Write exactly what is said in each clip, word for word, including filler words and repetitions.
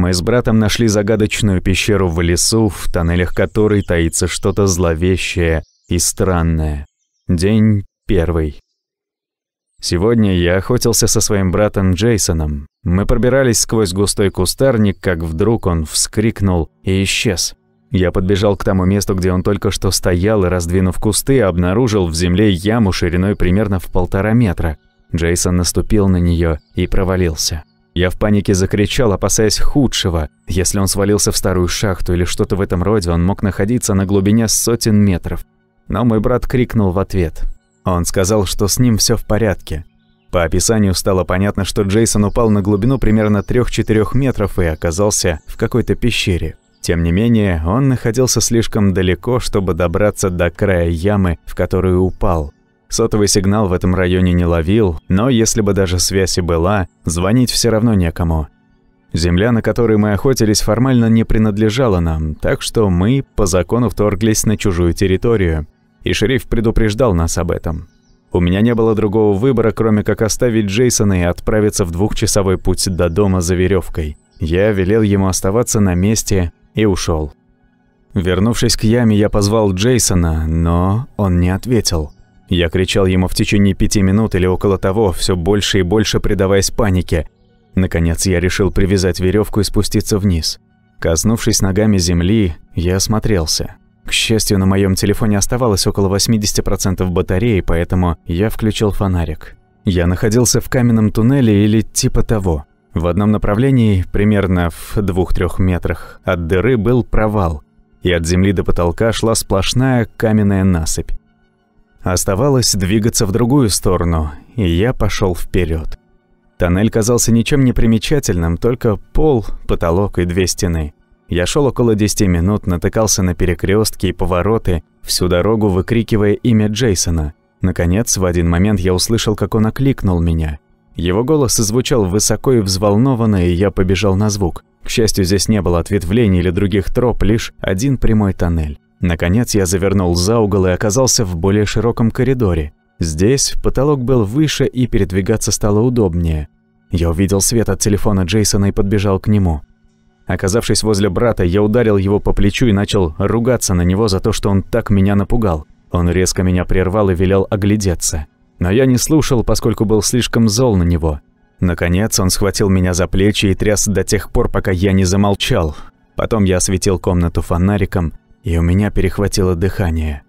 Мы с братом нашли загадочную пещеру в лесу, в тоннелях которой таится что-то зловещее и странное. День первый. Сегодня я охотился со своим братом Джейсоном. Мы пробирались сквозь густой кустарник, как вдруг он вскрикнул и исчез. Я подбежал к тому месту, где он только что стоял, и, раздвинув кусты, обнаружил в земле яму шириной примерно в полтора метра. Джейсон наступил на нее и провалился. Я в панике закричал, опасаясь худшего. Если он свалился в старую шахту или что-то в этом роде, он мог находиться на глубине сотен метров. Но мой брат крикнул в ответ. Он сказал, что с ним все в порядке. По описанию стало понятно, что Джейсон упал на глубину примерно трёх-четырёх метров и оказался в какой-то пещере. Тем не менее, он находился слишком далеко, чтобы добраться до края ямы, в которую упал. Сотовый сигнал в этом районе не ловил, но если бы даже связь и была, звонить все равно некому. Земля, на которой мы охотились, формально не принадлежала нам, так что мы по закону вторглись на чужую территорию. И шериф предупреждал нас об этом. У меня не было другого выбора, кроме как оставить Джейсона и отправиться в двухчасовой путь до дома за веревкой. Я велел ему оставаться на месте и ушел. Вернувшись к яме, я позвал Джейсона, но он не ответил. Я кричал ему в течение пяти минут или около того, все больше и больше предаваясь панике. Наконец я решил привязать веревку и спуститься вниз. Коснувшись ногами земли, я осмотрелся. К счастью, на моем телефоне оставалось около восьмидесяти процентов батареи, поэтому я включил фонарик. Я находился в каменном туннеле или типа того. В одном направлении, примерно в двух-трёх метрах от дыры, был провал, и от земли до потолка шла сплошная каменная насыпь. Оставалось двигаться в другую сторону, и я пошел вперед. Тоннель казался ничем не примечательным, только пол, потолок и две стены. Я шел около десяти минут, натыкался на перекрестки и повороты, всю дорогу выкрикивая имя Джейсона. Наконец, в один момент я услышал, как он окликнул меня. Его голос звучал высоко и взволнованно, и я побежал на звук. К счастью, здесь не было ответвлений или других троп, лишь один прямой тоннель. Наконец я завернул за угол и оказался в более широком коридоре. Здесь потолок был выше, и передвигаться стало удобнее. Я увидел свет от телефона Джейсона и подбежал к нему. Оказавшись возле брата, я ударил его по плечу и начал ругаться на него за то, что он так меня напугал. Он резко меня прервал и велел оглядеться. Но я не слушал, поскольку был слишком зол на него. Наконец он схватил меня за плечи и тряс до тех пор, пока я не замолчал. Потом я осветил комнату фонариком, и у меня перехватило дыхание.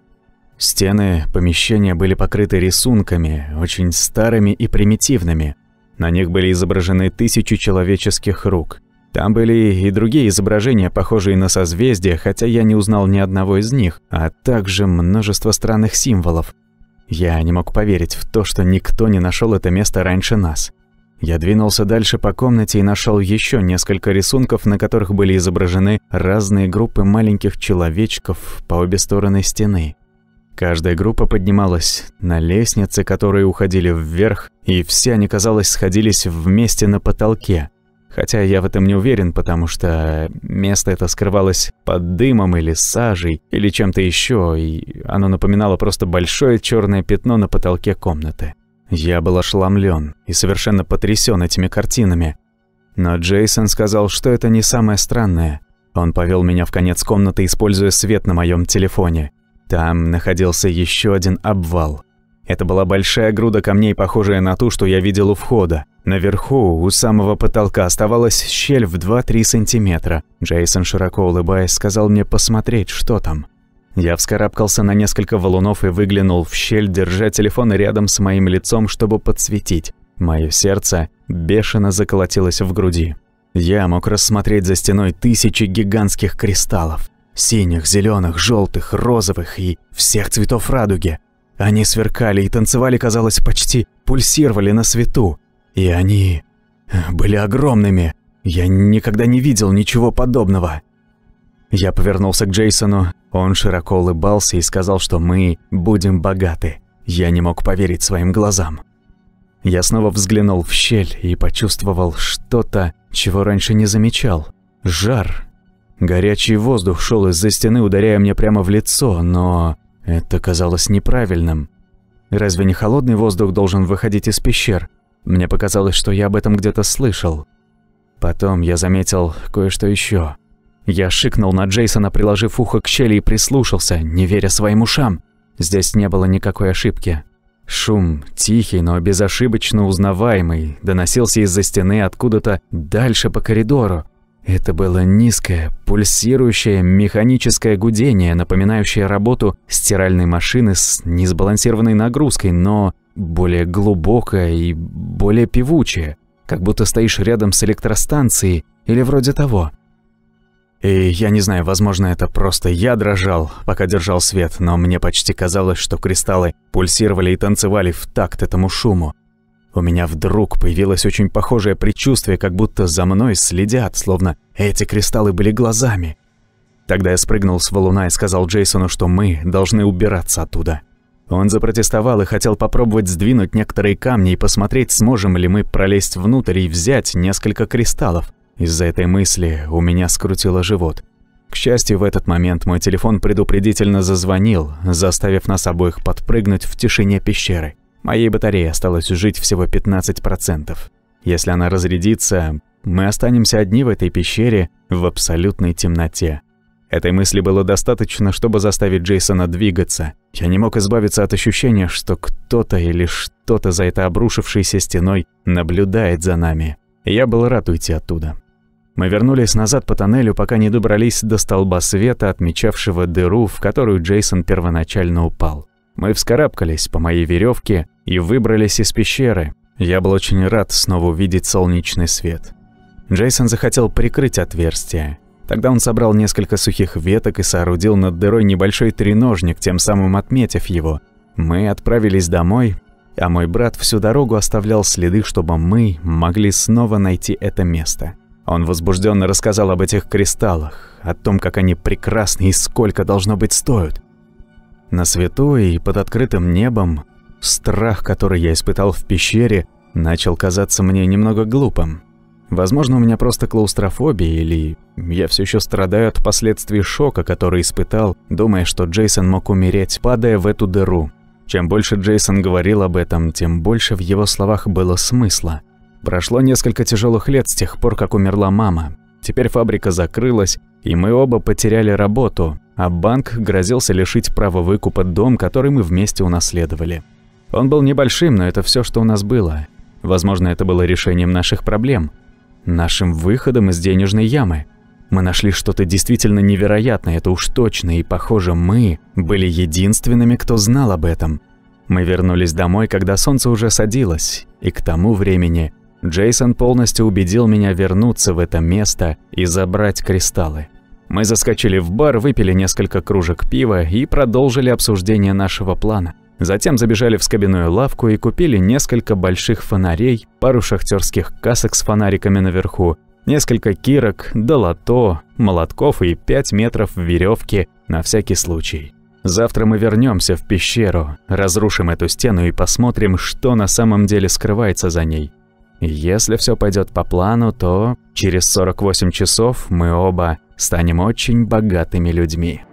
Стены помещения были покрыты рисунками, очень старыми и примитивными. На них были изображены тысячи человеческих рук. Там были и другие изображения, похожие на созвездия, хотя я не узнал ни одного из них, а также множество странных символов. Я не мог поверить в то, что никто не нашел это место раньше нас. Я двинулся дальше по комнате и нашел еще несколько рисунков, на которых были изображены разные группы маленьких человечков по обе стороны стены. Каждая группа поднималась на лестнице, которые уходили вверх, и все они, казалось, сходились вместе на потолке. Хотя я в этом не уверен, потому что место это скрывалось под дымом или сажей, или чем-то еще, и оно напоминало просто большое черное пятно на потолке комнаты. Я был ошеломлен и совершенно потрясен этими картинами. Но Джейсон сказал, что это не самое странное. Он повел меня в конец комнаты, используя свет на моем телефоне. Там находился еще один обвал. Это была большая груда камней, похожая на ту, что я видел у входа. Наверху, у самого потолка, оставалась щель в два-три сантиметра. Джейсон, широко улыбаясь, сказал мне посмотреть, что там. Я вскарабкался на несколько валунов и выглянул в щель, держа телефон рядом с моим лицом, чтобы подсветить. Мое сердце бешено заколотилось в груди. Я мог рассмотреть за стеной тысячи гигантских кристаллов. Синих, зеленых, желтых, розовых и всех цветов радуги. Они сверкали и танцевали, казалось, почти пульсировали на свету. И они были огромными. Я никогда не видел ничего подобного. Я повернулся к Джейсону, он широко улыбался и сказал, что мы будем богаты. Я не мог поверить своим глазам. Я снова взглянул в щель и почувствовал что-то, чего раньше не замечал. Жар. Горячий воздух шел из-за стены, ударяя мне прямо в лицо, но это казалось неправильным. Разве не холодный воздух должен выходить из пещер? Мне показалось, что я об этом где-то слышал. Потом я заметил кое-что еще. Я шикнул на Джейсона, приложив ухо к щели, и прислушался, не веря своим ушам. Здесь не было никакой ошибки. Шум, тихий, но безошибочно узнаваемый, доносился из-за стены откуда-то дальше по коридору. Это было низкое, пульсирующее механическое гудение, напоминающее работу стиральной машины с несбалансированной нагрузкой, но более глубокое и более певучее, как будто стоишь рядом с электростанцией или вроде того. И я не знаю, возможно, это просто я дрожал, пока держал свет, но мне почти казалось, что кристаллы пульсировали и танцевали в такт этому шуму. У меня вдруг появилось очень похожее предчувствие, как будто за мной следят, словно эти кристаллы были глазами. Тогда я спрыгнул с валуна и сказал Джейсону, что мы должны убираться оттуда. Он запротестовал и хотел попробовать сдвинуть некоторые камни и посмотреть, сможем ли мы пролезть внутрь и взять несколько кристаллов. Из-за этой мысли у меня скрутило живот. К счастью, в этот момент мой телефон предупредительно зазвонил, заставив нас обоих подпрыгнуть в тишине пещеры. Моей батарее осталось жить всего пятнадцать процентов. Если она разрядится, мы останемся одни в этой пещере в абсолютной темноте. Этой мысли было достаточно, чтобы заставить Джейсона двигаться. Я не мог избавиться от ощущения, что кто-то или что-то за этой обрушившейся стеной наблюдает за нами. И я был рад уйти оттуда. Мы вернулись назад по тоннелю, пока не добрались до столба света, отмечавшего дыру, в которую Джейсон первоначально упал. Мы вскарабкались по моей веревке и выбрались из пещеры. Я был очень рад снова увидеть солнечный свет. Джейсон захотел прикрыть отверстие. Тогда он собрал несколько сухих веток и соорудил над дырой небольшой треножник, тем самым отметив его. Мы отправились домой, а мой брат всю дорогу оставлял следы, чтобы мы могли снова найти это место. Он возбужденно рассказал об этих кристаллах, о том, как они прекрасны и сколько, должно быть, стоят. На свету и под открытым небом страх, который я испытал в пещере, начал казаться мне немного глупым. Возможно, у меня просто клаустрофобия, или я все еще страдаю от последствий шока, который испытал, думая, что Джейсон мог умереть, падая в эту дыру. Чем больше Джейсон говорил об этом, тем больше в его словах было смысла. Прошло несколько тяжелых лет с тех пор, как умерла мама. Теперь фабрика закрылась, и мы оба потеряли работу, а банк грозился лишить права выкупа дом, который мы вместе унаследовали. Он был небольшим, но это все, что у нас было. Возможно, это было решением наших проблем, нашим выходом из денежной ямы. Мы нашли что-то действительно невероятное, это уж точно, и, похоже, мы были единственными, кто знал об этом. Мы вернулись домой, когда солнце уже садилось, и к тому времени Джейсон полностью убедил меня вернуться в это место и забрать кристаллы. Мы заскочили в бар, выпили несколько кружек пива и продолжили обсуждение нашего плана. Затем забежали в скобяную лавку и купили несколько больших фонарей, пару шахтерских касок с фонариками наверху, несколько кирок, долото, молотков и пять метров веревки на всякий случай. Завтра мы вернемся в пещеру, разрушим эту стену и посмотрим, что на самом деле скрывается за ней. Если все пойдет по плану, то через сорок восемь часов мы оба станем очень богатыми людьми.